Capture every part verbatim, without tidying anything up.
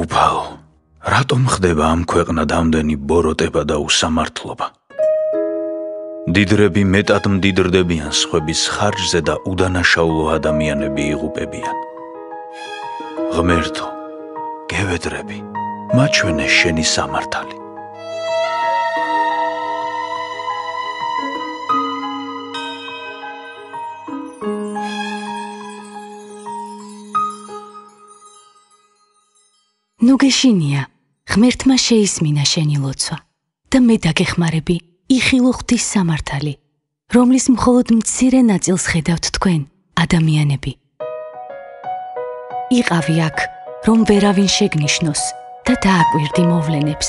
უფალო, რატომ ხდება ამ ქვეყნად ამდენი ბოროტება და უსამართლობა? დიდრები მეტად მდიდრდებიან სხვების ხარჯზე და უდანაშაულო ადამიანები იღუპებიან. ღმერთო, გევედრები, მაჩვენე შენი სამართალი. ნუ გეშინია, ღმერთმა შეისმინა შენი ლოცვა და მე დაგეხმარები იხილო ღვთის სამართალი, რომლის მხოლოდ მცირე ნაწილს ხედავთ თქვენ, ადამიანები. იყავი აქ, რომ ვერავინ შეგნიშნოს და დააკვირდი მოვლენებს.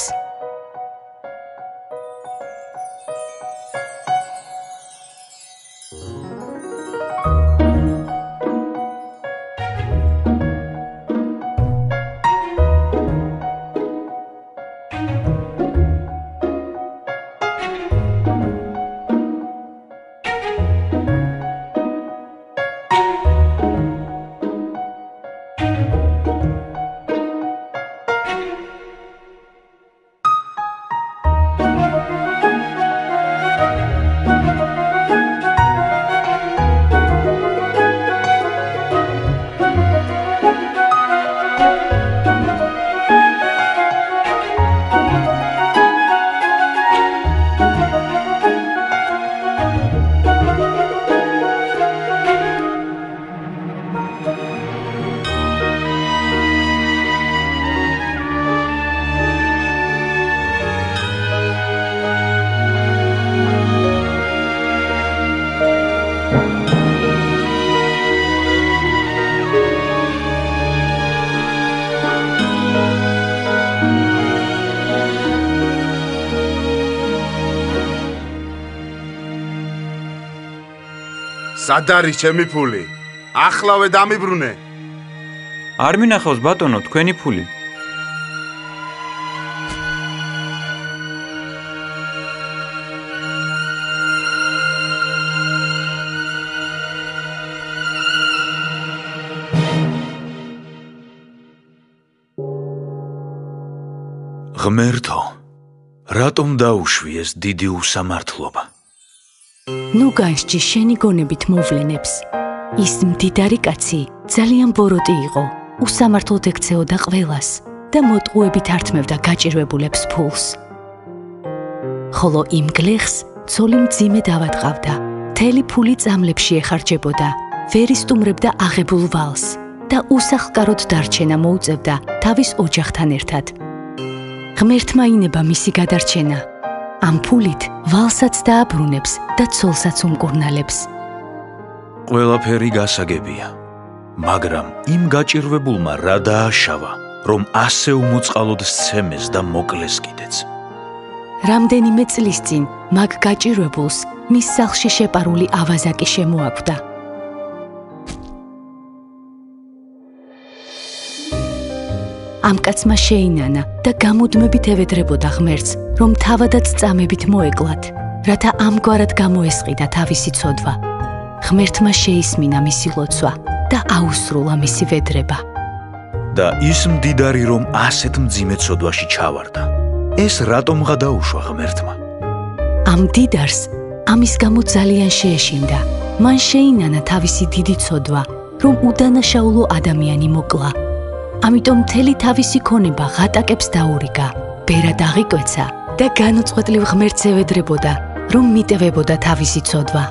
სად არის ჩემი ფული? ახლავე დამიბრუნე. არ მინახავს ბატონო თქვენი ფული. ღმერთო, რატომ დაუშვი ეს დიდი უსამართლობა? ნუ განსჯი შენი გონებით მოვლენებს. ის მდიდარი კაცი ძალიან ბოროტი იყო, უსამართლოდ ექცეოდა ყველას და მოტყუებით ართმევდა გაჭირვებულებს ფულს. ხოლო იმ გლეხს ცოლი მძიმე დავატყავდა, მთელი ფული წამლებში ეხარჯებოდა, ვერ ისტუმრებდა აღებულ ვალს და უსახლკაროდ დარჩენა მოუწევდა თავის ოჯახთან ერთად. ღმერთმა ინება მისი გადარჩენა. ამ ფულით ვალსაც დააბრუნებს და ცოლსაც უმკურნალებს. ყველაფერი გასაგებია, მაგრამ იმ გაჭირვებულმა რა დააშავა, რომ ასე უმოწყალოდ სცემეს და მოკლეს კიდეც. რამდენიმე წლის წინ მაგ გაჭირვებულს მის სახლში შეპარული ავაზაკი შემოაკვდა. ამ კაცმა შეინანა და გამუდმებით ევედრებოდა ღმერთს, რომ თავადაც წამებით მოეკლათ, რათა ამგვარად გამოესყიდა თავისი ცოდვა. ღმერთმა შეისმინა მისი ლოცვა და აუსრულა მისი ვედრება. და ის მდიდარი რომ ასეთ მძიმე ცოდვაში ჩავარდა, ეს რატომღა დაუშვა ღმერთმა? ამ მდიდარს ამის გამო ძალიან შეეშინდა. მან შეინანა თავისი დიდი ცოდვა, რომ უდანაშაულო ადამიანი მოკლა. ამიტომ მთელი თავისი ქონება ღატაკებს დაურიგა, ბერად აღიკვეცა და განუწყვეტლივ ღმერთს ევედრებოდა, რომ მიტევებოდა თავისი ცოდვა.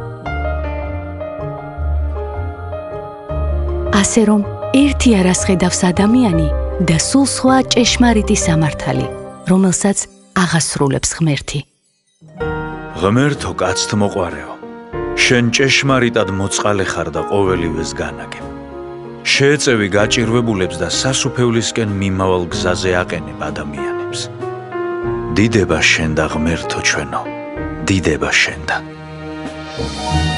ასე რომ ერთი არას ხედავს ადამიანი და სულ სხვა ჭეშმარიტი სამართალი, რომელსაც აღასრულებს ღმერთი. ღმერთო კაცთმოყვარეო, შენ ჭეშმარიტად მოწყალე ხარ და ყოველივეს განაგებ. შეეწევი გაჭირვებულებს და სასუფევლისკენ მიმავალ გზაზე აყენებ ადამიანებს. დიდება შენ და ღმერთო ჩვენო, დიდება შენ და